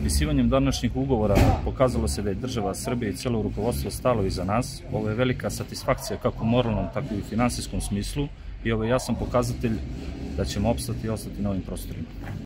Potpisivanjem današnjih ugovora pokazalo se da je država Srbije i cijelo rukovodstvo stalo iza nas. Ovo je velika satisfakcija kako u moralnom, tako i u finansijskom smislu i ovo je jasan pokazatelj da ćemo opstati i ostati na ovim prostorima.